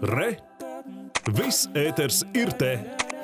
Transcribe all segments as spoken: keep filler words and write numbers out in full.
Re! Viss ēters ir te!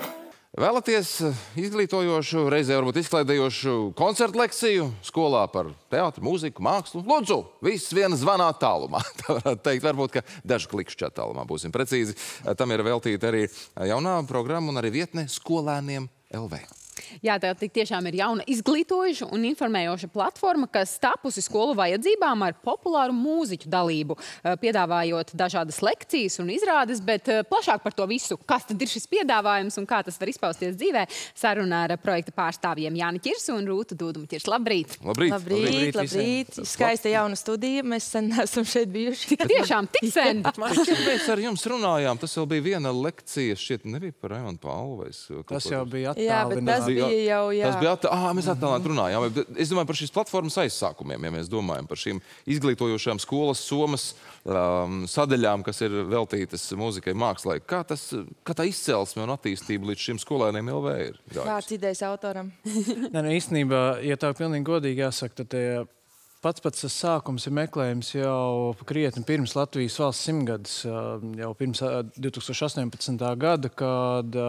Vēlaties izglītojošu, reizē varbūt izklaidējošu koncertu lekciju skolā par teātru, mūziku, mākslu? Lūdzu, viss viena zvanā tālumā. Tā varētu teikt, varbūt, ka dažu klikšķi tālumā būsim precīzi. Tam ir veltīta arī jaunā programma un arī vietne skolēniem L V. Jā, tā tiešām ir jauna izglītojoša un informējoša platforma, kas tapusi skolu vajadzībām ar populāru mūziķu dalību, piedāvājot dažādas lekcijas un izrādes, bet plašāk par to visu, kas tad ir šis piedāvājums un kā tas var izpausties dzīvē, sarunā ar projekta pārstāvjiem Jāni Ķirsu un Rūtu Dūdumu-Ķirsu. Labrīt! Labrīt! Labrīt, labrīt! Skaista jauna studija, mēs sen esam šeit bijuši. Tiešām, tik sen! Mēs ar jums runājām, tas vēl bija viena lekcija, šķiet nebija par Rajonu Palvais. Tas jau bija Jā, bet tas attālināti. bija jau, jā. Tas bija attālināti. Ah, mēs attālināti runājām. Es domāju par šīs platformas aizsākumiem, ja mēs domājam par šīm izglītojošām skolas somas um, sadaļām, kas ir veltītas mūzikai, mākslai. Kā, tas, kā tā izcelsme un attīstība līdz šim skolēniem L V ir? Vārds idejas autoram. Nē, nu, īstenībā, ja tā pilnīgi godīgi jāsaka, tad tie pats pats tas sākums ir meklējums jau krietni pirms Latvijas valsts simtgades, jau pirms divi tūkstoši astoņpadsmitā gada, kad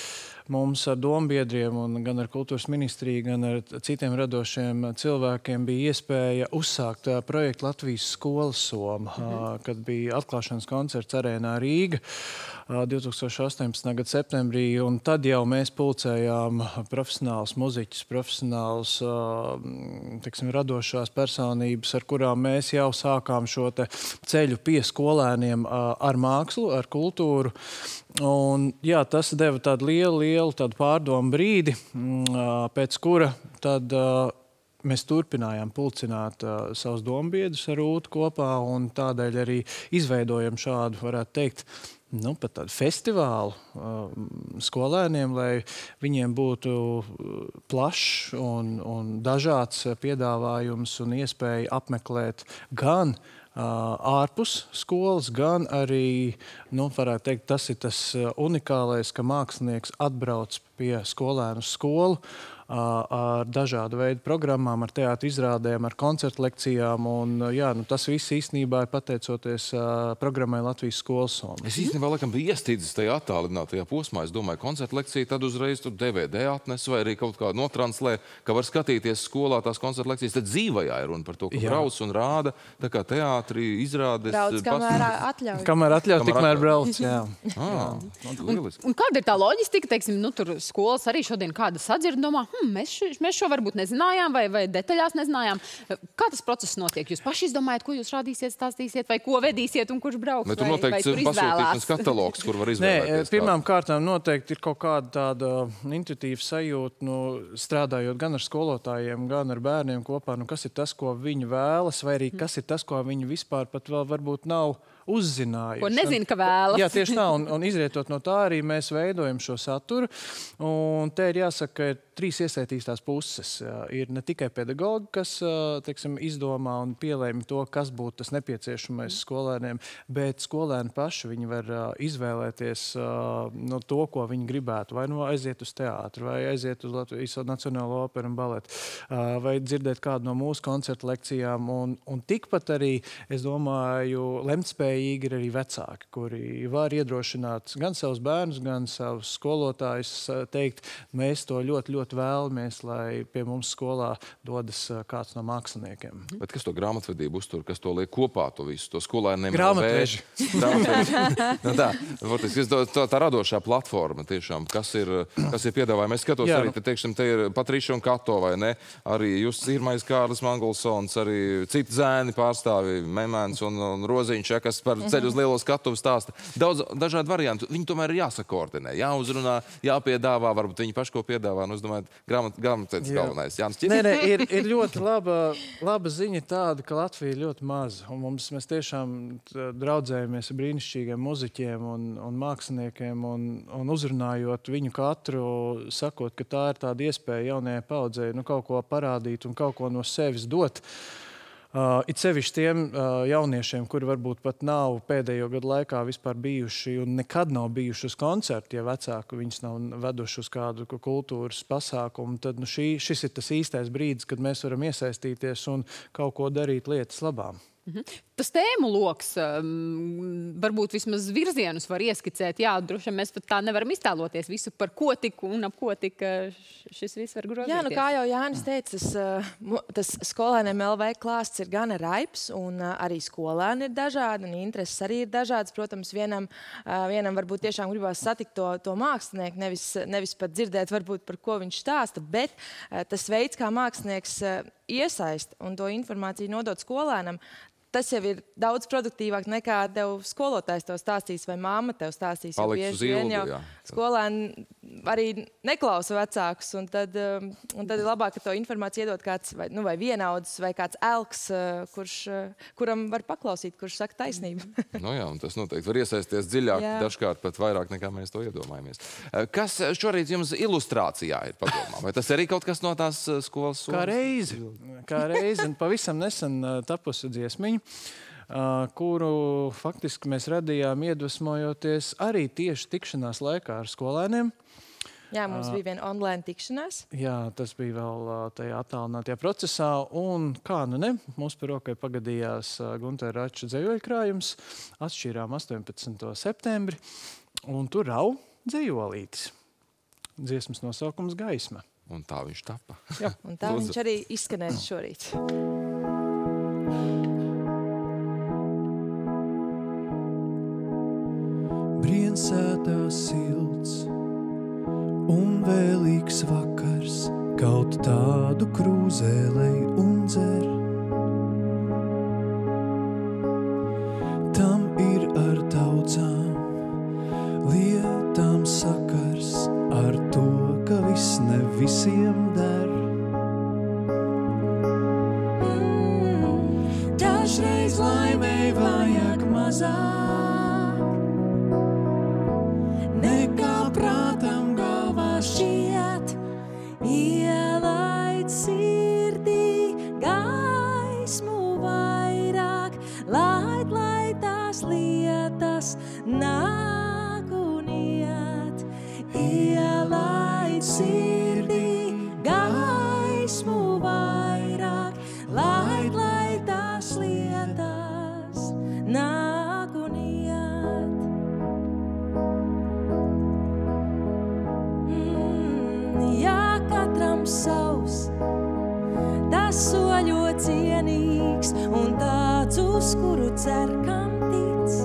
mums ar dombiedriem un gan ar kultūras ministriju, gan ar citiem radošiem cilvēkiem bija iespēja uzsākt projektu Latvijas skolas soma, mm-hmm. kad bija atklāšanas koncerts Arēnā Rīga divi tūkstoši astoņpadsmitā gada septembrī, un tad jau mēs pulcējām profesionālus muziķus, profesionālus, teiksim, radošās personības, ar kurām mēs jau sākām šo te ceļu pie skolēniem ar mākslu, ar kultūru. Un, jā, tas deva tādu lielu, lielu tādu pārdomu brīdi, pēc kura tad mēs turpinājām pulcināt uh, savus dombiedrus ar Rūtu kopā un tādēļ arī izveidojam šādu, varētu teikt, nu, pat tādu festivālu uh, skolēniem, lai viņiem būtu plašs un, un dažāds piedāvājums un iespēja apmeklēt gan ārpus skolas, gan arī, nu, varētu teikt, tas ir tas unikālais, ka mākslinieks atbrauc pie skolēnu skolu ar dažādu veidu programmām, ar teātru izrādēm, ar koncertu lekcijām, un jā, nu, tas viss īstenībā ir pateicoties programmai Latvijas skolas soma. Es īstenībā, laikam, biju iestīdzis tajā attālinātajā posmā. Es domāju, koncertu lekcija, tad uzreiz tur D V D atnes vai arī kaut kā notranslē, ka var skatīties skolā tās koncertu lekcijas. Tad dzīvajā ir runa par to, ka brauc un rāda, tā kā teātri izrādes. Brauc, kamēr atļauj. Kamēr atļauj, tikmēr brauc, jā. Ah, un, un kāda ir tā loģistika, teiksim, nu, tur skolas arī šodien kāda sadzird, domā, hm, mēs, š, mēs šo varbūt nezinājām vai, vai detaļās nezinājām. Kā tas process notiek? Jūs paši izdomājat, ko jūs rādīsiet, stāstīsiet, vai ko vedīsiet un kurš brauks? Bet tur vai, noteikti vai tur pasūtīšanas katalogs, kur var izvēlēties. Nē, pirmām kārtām noteikti ir kaut kāda tāda intuitīva sajūta, nu, strādājot gan ar skolotājiem, gan ar bērniem kopā, nu, kas ir tas, ko viņi vēlas, vai arī kas ir tas, ko viņi vispār pat vēl varbūt nav uzzinājuši. Ko nezinu, ka vēlas. Jā, tieši tā, un, un izrietot no tā arī mēs veidojam šo saturu, un te ir jāsaka, ka ir trīs iesaistītās puses. Ir ne tikai pedagogi, kas, teiksim, izdomā un pielēma to, kas būtu tas nepieciešamais skolēniem, bet skolēni paši viņi var izvēlēties no to, ko viņi gribētu, vai no aiziet uz teātru, vai aiziet uz Latvijas Nacionālo operu un baletu, vai dzirdēt kādu no mūsu koncertu lekcijām, un, un tikpat arī, es domāju, lemtspējīgi ir arī vecāki, kuri var iedrošināt gan savus bērnus, gan savus skolotājus teikt, mēs to ļoti, ļoti vēlamies, lai pie mums skolā dodas kāds no māksliniekiem. Bet kas to grāmatvedību uztur, kas to liek kopā, to visu, to skolēniem? Grāmatveži. Grāmatveži. Nu, tā, varbūt, tā, tā radošā platforma tiešām, kas ir, kas ir piedāvājumi. Es skatos Jā. arī, te, teiksim, te ir Patriša un Kato, vai ne? Arī Justs Irmais, Kārlis Mangulsons, arī citi zēni pārstāvi, Memēns un, un Roziņš, ja, kas par ceļu uz lielo skatuvu stāsta. Daudz dažādi varianti. Viņi tomēr ir jāsakoordinē, jāuzrunā, jāpiedāvā, varbūt viņi paši ko piedāvā. Nu, es domāju, grāmat, grāmatvedis galvenais. Jānis Ķirsis. Nē, nē, ir, ir ļoti laba, laba ziņa tāda, ka Latvija ir ļoti maza. Un mums, mēs tiešām draudzējamies ar brīnišķīgiem muziķiem un, un māksliniekiem un, un uzrunājot viņu katru, sakot, ka tā ir tāda iespēja jaunajai paudzei, nu, kaut ko parādīt un kaut ko no sevis dot. Uh, it sevišķi tiem uh, jauniešiem, kuri varbūt pat nav pēdējo gadu laikā vispār bijuši un nekad nav bijuši uz koncertu, ja vecāki viņus nav veduši uz kādu kultūras pasākumu, tad nu, šī, šis ir tas īstais brīdis, kad mēs varam iesaistīties un kaut ko darīt lietas labām. Mhm. Tas tēmu loks, um, varbūt vismaz virzienus var ieskicēt. Jā, droši vien mēs pat tā nevaram iztēloties visu, par ko tik un ap ko tik šis viss var grozīties. Jā, nu kā jau Jānis teica, tas, tas skolēniem L V klāsts ir gana raips, un arī skolēni ir dažādi, un intereses arī ir dažādas. Protams, vienam, vienam varbūt tiešām gribās satikt to, to mākslinieku, nevis, nevis pat dzirdēt, varbūt, par ko viņš stāsta, bet tas veids, kā mākslinieks iesaist un to informāciju nodot skolēnam, tas jau ir daudz produktīvāk nekā tev skolotājs to stāstīs vai mamma tev stāstīs. Paliks uz ilgu, jā. Skolēni arī neklausa vecākus, un tad, un tad ir labāk, ka to informāciju iedod kāds vai, nu, vai vienaudzis vai kāds elks, kurš, kuram var paklausīt, kurš saka taisnību. Nu jā, un tas noteikti var iesaisties dziļāk, jā. Dažkārt pat vairāk nekā mēs to iedomājamies. Kas šorīt jums ilustrācijā ir padomā? Vai tas arī kaut kas no tās skolas? Kā reizi. Kā reizi, un pavisam nesen tapusi dziesmiņa, kuru faktiski mēs radījām iedvesmojoties arī tieši tikšanās laikā ar skolēniem. Jā, mums bija viena online tikšanās. Jā, tas bija vēl tajā attālinātajā procesā, un kā nu ne, mums par rokai pagadījās Guntera Rača dzejoļkrājums, atšķīrām astoņpadsmito septembri, un tur rau dzejolītis. Dziesmas nosaukums Gaisma. Un tā viņš tapa. Jā. Un tā Lūdzu. Viņš arī izskanēs šorīt. Briensētā silts un vēlīgs vakars, kaut tādu krūzēlei un dzer. Tam ir ar daudzām lietām sakars, ar to, ka viss ne visiem der. Mm, dažreiz laimei vajag mazāk, nekā prātam galvā šķiet. Ielaid sirdī gaismu vairāk, laid, lai tās lietas nāk un iet. Ielaid sirdī gaismu vairāk, laid, lai tās lietas nāk un iet. Mm, jā, katram savs, tas soļo cienīgs un tāds, uz kuru cer, kam tic.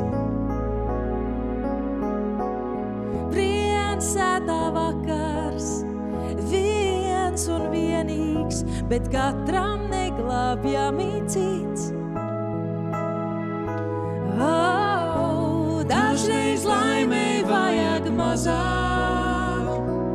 Briensētā vakars, viens un vienīgs, bet katram neglābjami cits. Oh, dažreiz laimei vajag mazāk,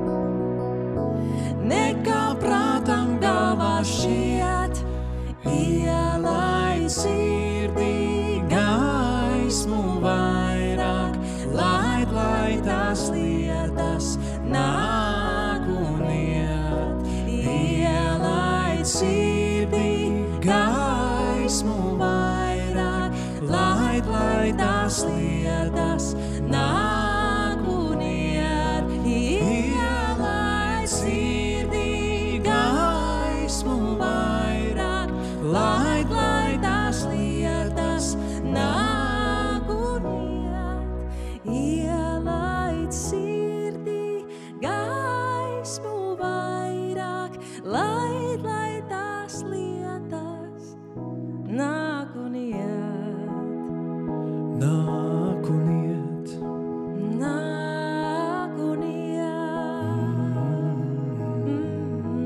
nekā prātam galvā šķiet. Ielaid sirdī gaismu vairāk, laid, lai tās lietas nāk un iet. Ielaid sirdī gaismu vairāk, laid, lai tās lietas nāk un iet. Ielaid sirdī gaismu vairāk, laid, lai tās lietas nāk un iet. Ielaid sirdī gaismu vairāk, laid, lai tās lietas nāk un iet. Nāk un iet. Nāk un iet. Mm.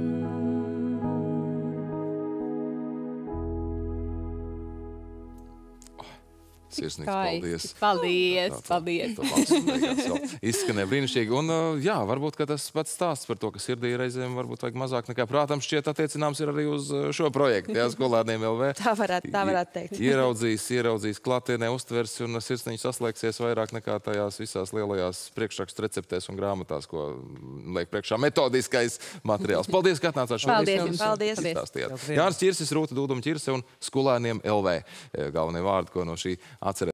Sirsnīgs Skaisti. paldies. Paldies, paldies. Izskanēja brīnišķīgi. Un jā, varbūt, ka tas pats stāsts par to, ka sirdī reizēm varbūt vajag mazāk nekā prātam šķiet attiecināms ir arī uz šo projektu, jā, skolēniem L V. Tā varētu, tā varētu teikt. Ieraudzīs, ieraudzīs klātienē, uztvers un sirsniņš saslēgsies vairāk nekā tajās visās lielajās priekšrakstu receptēs un grāmatās, ko liek priekšā metodiskais materiāls. Paldies, ka atnācāt šodien. Paldies. Paldies. Jānis Čirsis, Rūta Dūduma Čirse un skolēniem L V. Galvenie vārdi, ko no šī atcerēt.